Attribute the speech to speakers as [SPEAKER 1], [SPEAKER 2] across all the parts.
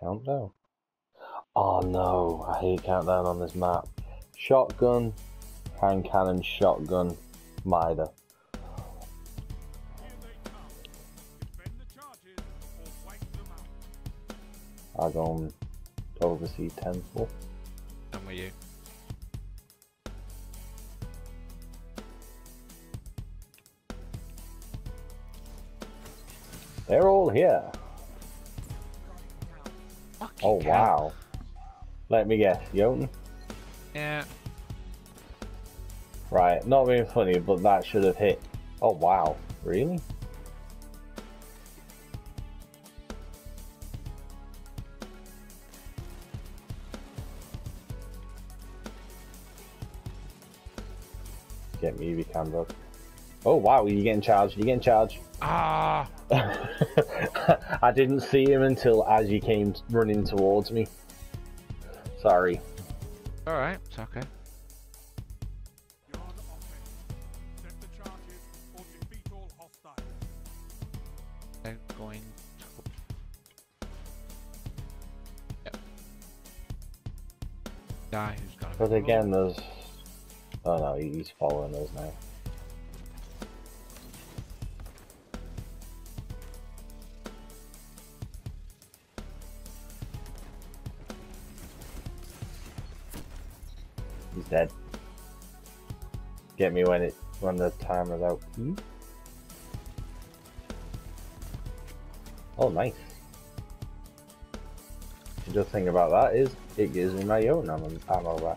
[SPEAKER 1] Countdown. Oh no, I hate countdown on this map. Shotgun, hand cannon, shotgun, Mida. I go oversee Temple.
[SPEAKER 2] I'm with you.
[SPEAKER 1] They're all here.
[SPEAKER 2] Fucking
[SPEAKER 1] Oh
[SPEAKER 2] cow.
[SPEAKER 1] wow. Let me guess, Jotun?
[SPEAKER 2] Yeah.
[SPEAKER 1] Right, not being funny, but that should have hit. Oh wow, really? Get me if you can, bro. Oh wow, you're getting charged, you're getting charged.
[SPEAKER 2] Ah.
[SPEAKER 1] I didn't see him until as you came running towards me. Sorry.
[SPEAKER 2] Alright, it's okay. They're going to... Yep. Guy who's gonna
[SPEAKER 1] But
[SPEAKER 2] be
[SPEAKER 1] again, there's... Oh no, he's following us now. He's dead. Get me when the timer's out. Hmm? Oh, nice. The good thing about that is it gives me my own ammo back.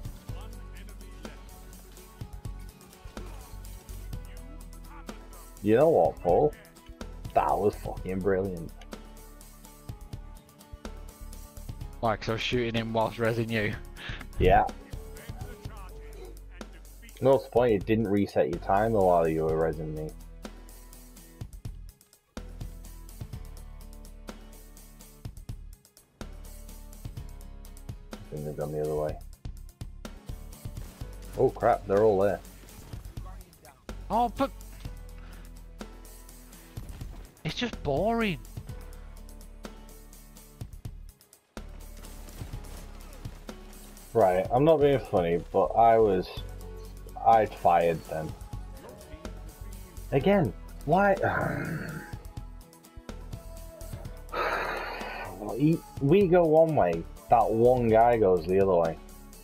[SPEAKER 1] You know what, Paul? That was fucking brilliant.
[SPEAKER 2] Like, so shooting him whilst rezzing you.
[SPEAKER 1] Yeah. No, what's the point? It didn't reset your timer while you were rezzing me. I think they've gone the other way. Oh crap, they're all there.
[SPEAKER 2] Oh, but... It's just boring.
[SPEAKER 1] Right, I'm not being funny, but I'd fired them. Again, why? We go one way, that one guy goes the other way.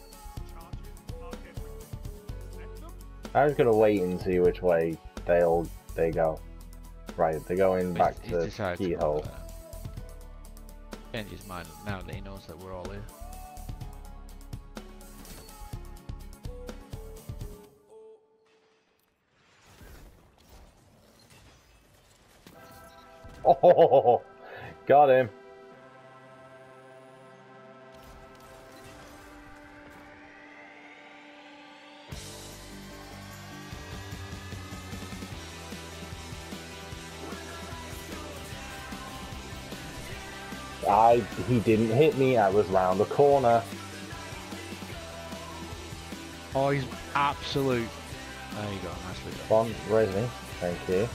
[SPEAKER 1] I was gonna wait and see which way they go. Right, they're going back
[SPEAKER 2] He's
[SPEAKER 1] to
[SPEAKER 2] decided to
[SPEAKER 1] Keyhole.
[SPEAKER 2] go there. Change his mind now that he knows that we're all here.
[SPEAKER 1] Oh, got him. He didn't hit me, I was round the corner.
[SPEAKER 2] Oh, he's absolute. There you go, nicely done.
[SPEAKER 1] Come on, Resi, thank you.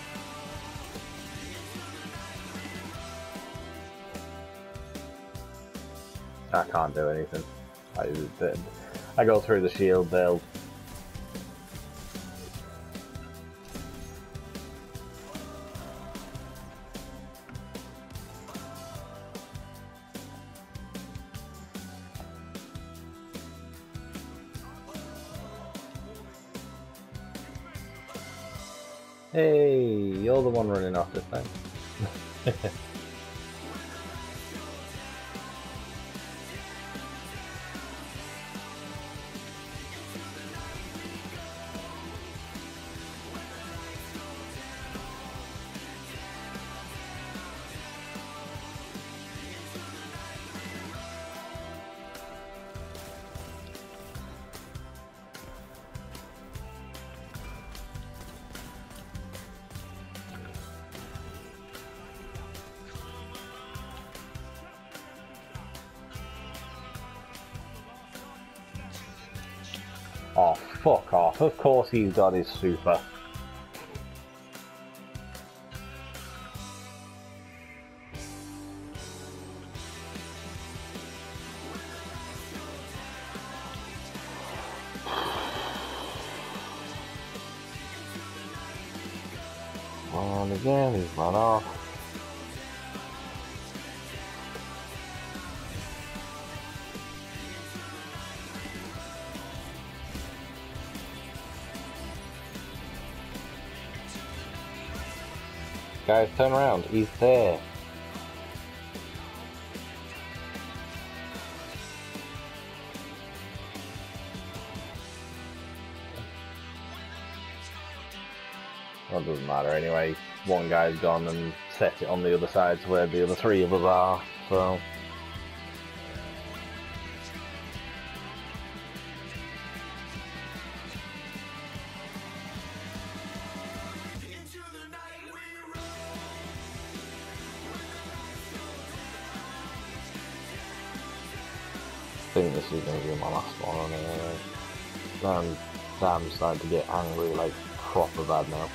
[SPEAKER 1] I can't do anything. I go through the shield, they'll... Hey, you're the one running off this time. Oh, fuck off. Of course he's got his super. on again, he's run off. Guys, turn around, he's there. Well, it doesn't matter anyway. One guy's gone and set it on the other side to where the other three of us are, so... I think this is going to be my last one anyway. I'm starting to get angry, like, proper bad now.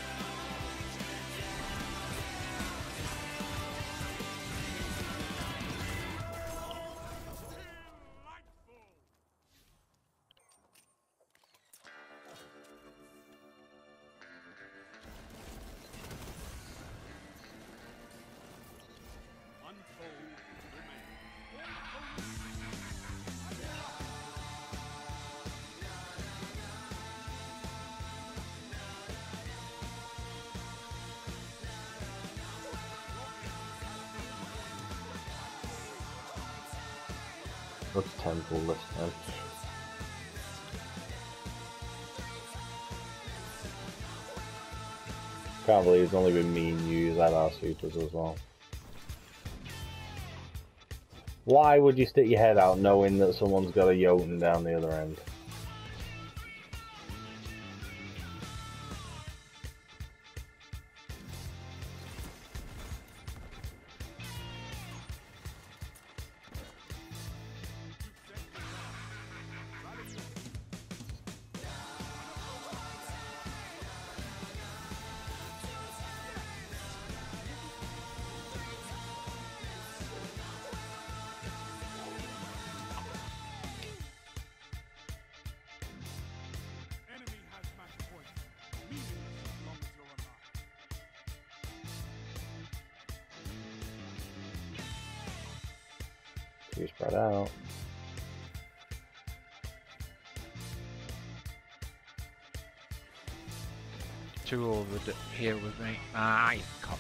[SPEAKER 1] What's temple this time? Can't believe it's only been me and you that are supers as well. Why would you stick your head out knowing that someone's got a Jotun down the other end? Too spread out.
[SPEAKER 2] Two over here with me. Ah, you cock.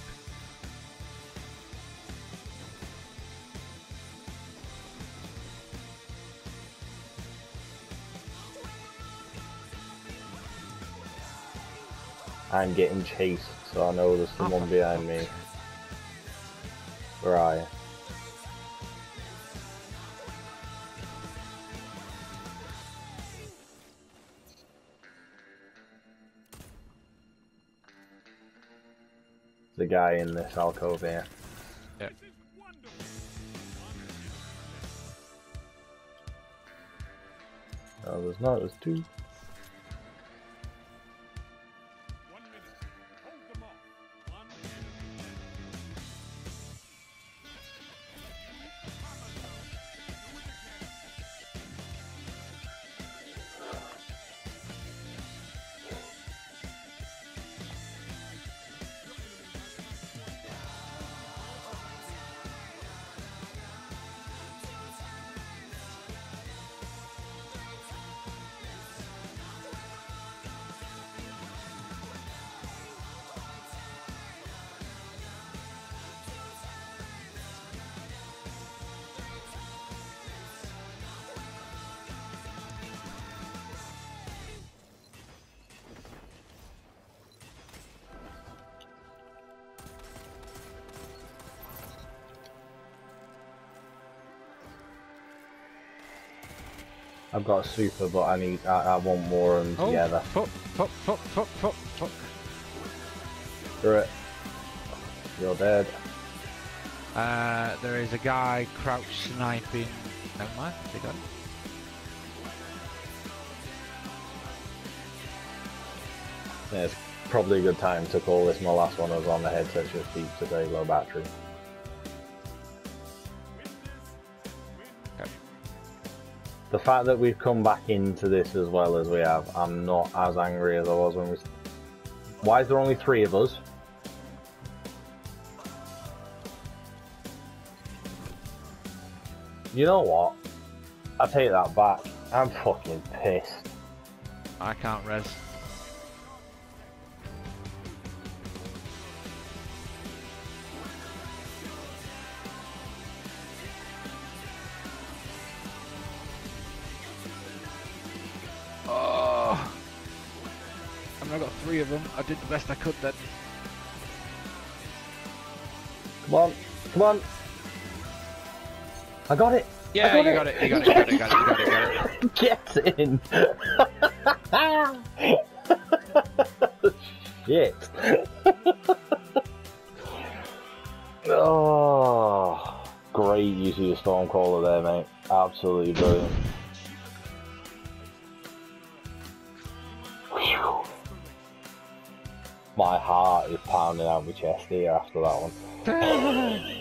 [SPEAKER 1] I'm getting chased, so I know there's someone behind me. Where are you? The guy in this alcove here.
[SPEAKER 2] Yeah.
[SPEAKER 1] Oh, there's not, there's two. I've got a super, but I want more of them together.
[SPEAKER 2] Fuck.
[SPEAKER 1] Screw it. You're dead.
[SPEAKER 2] There is a guy crouch sniping. Never mind, they got it.
[SPEAKER 1] Yeah, it's probably a good time to call this my last one. I was on the headset just deep today, low battery. The fact that we've come back into this as well as we have, I'm not as angry as I was when we... Why is there only 3 of us? You know what? I take that back. I'm fucking pissed.
[SPEAKER 2] I can't res. Oh! I mean, I got 3 of them. I did the best I could then.
[SPEAKER 1] Come on, come on. I got it.
[SPEAKER 2] Yeah, you got it. You got it. You got it. You got it. You got it.
[SPEAKER 1] Get in. Shit. Oh, great use of your Stormcaller there, mate. Absolutely brilliant. Whew. My heart is pounding out my chest here after that one.